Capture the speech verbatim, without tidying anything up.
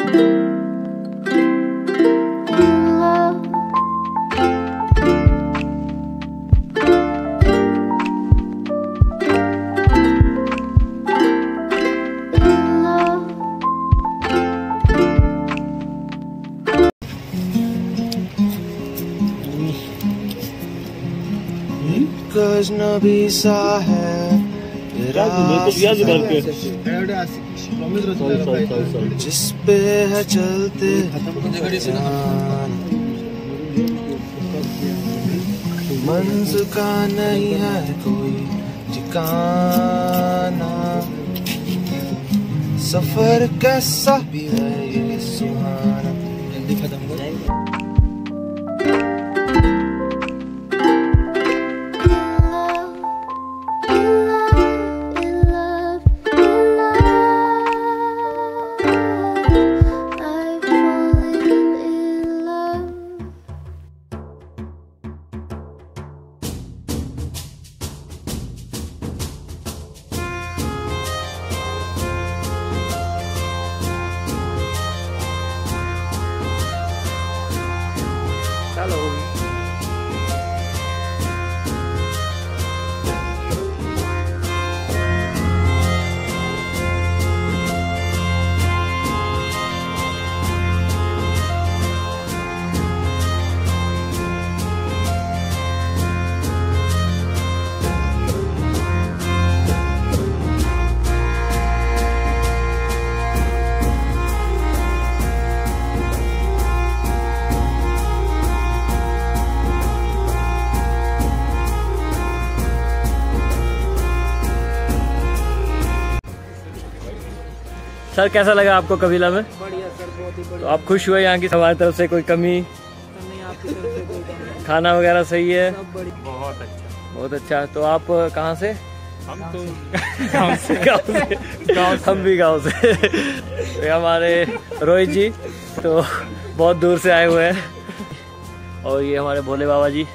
अजनबी सा है जिस पे है चलते मंज़िल का नहीं है कोई ठिकाना, सफर कैसा भी है ये सुहाना। जल्दी खत्म हो जाएगा। सर कैसा लगा आपको कबीला में? बढ़िया सर, बहुत ही बढ़िया। तो आप खुश हुए यहाँ की? हमारी तरफ से कोई कमी नहीं, आपकी तरफ से कोई कमी नहीं। खाना वगैरह सही है? सब बढ़िया, बहुत अच्छा, बहुत अच्छा। तो आप कहाँ से? हम तो गाँव से गाँव से, गाँव हम भी गाँव से। ये हमारे रोहित जी तो बहुत दूर से आए हुए हैं, और ये हमारे भोले बाबा जी।